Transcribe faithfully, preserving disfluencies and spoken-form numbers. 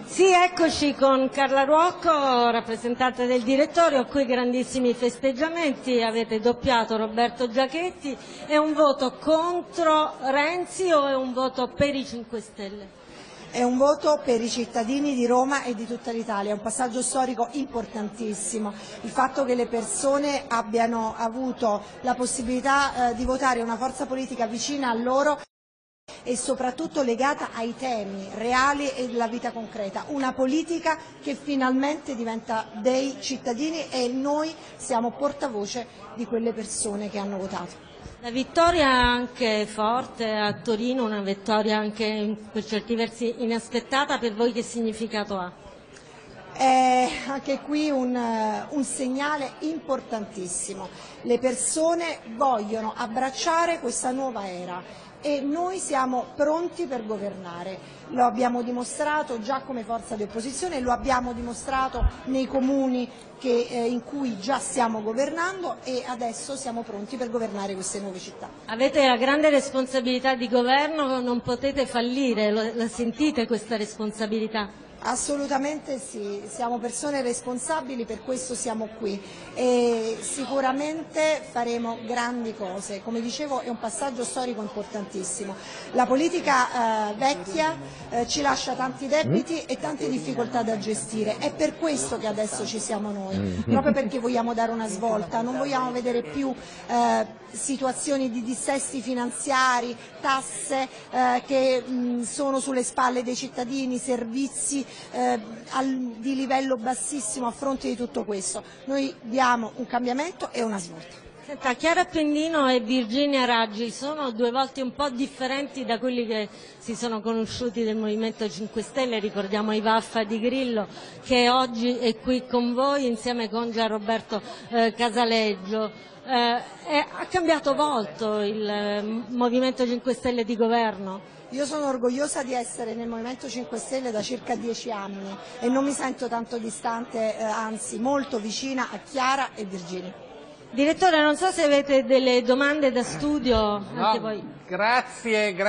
Sì, eccoci con Carla Ruocco, rappresentante del direttorio, qui grandissimi festeggiamenti, avete doppiato Roberto Giachetti. È un voto contro Renzi o è un voto per i cinque Stelle? È un voto per i cittadini di Roma e di tutta l'Italia, è un passaggio storico importantissimo. Il fatto che le persone abbiano avuto la possibilità eh, di votare una forza politica vicina a loro e soprattutto legata ai temi reali e della vita concreta, una politica che finalmente diventa dei cittadini e noi siamo portavoce di quelle persone che hanno votato. La vittoria anche forte a Torino, una vittoria anche per certi versi inaspettata, per voi che significato ha? È anche qui un, un segnale importantissimo. Le persone vogliono abbracciare questa nuova era e noi siamo pronti per governare. Lo abbiamo dimostrato già come forza di opposizione, lo abbiamo dimostrato nei comuni che, eh, in cui già stiamo governando e adesso siamo pronti per governare queste nuove città. Avete la grande responsabilità di governo, non potete fallire, la sentite questa responsabilità? Assolutamente sì, siamo persone responsabili, per questo siamo qui e sicuramente faremo grandi cose. Come dicevo, è un passaggio storico importantissimo. La politica eh, vecchia eh, ci lascia tanti debiti e tante difficoltà da gestire, è per questo che adesso ci siamo noi, proprio perché vogliamo dare una svolta, non vogliamo vedere più eh, situazioni di dissesti finanziari, tasse eh, che mh, sono sulle spalle dei cittadini, servizi Eh, al, di livello bassissimo a fronte di tutto questo. Noi diamo un cambiamento e una svolta. Senta, Chiara Appendino e Virginia Raggi sono due volti un po' differenti da quelli che si sono conosciuti del Movimento cinque Stelle, ricordiamo i Vaffa di Grillo che oggi è qui con voi insieme con Gian Roberto eh, Casaleggio. Eh, è, ha cambiato volto il eh, Movimento cinque Stelle di governo? Io sono orgogliosa di essere nel Movimento cinque Stelle da circa dieci anni e non mi sento tanto distante, eh, anzi molto vicina a Chiara e Virginia. Direttore, non so se avete delle domande da studio anche no, voi. Grazie.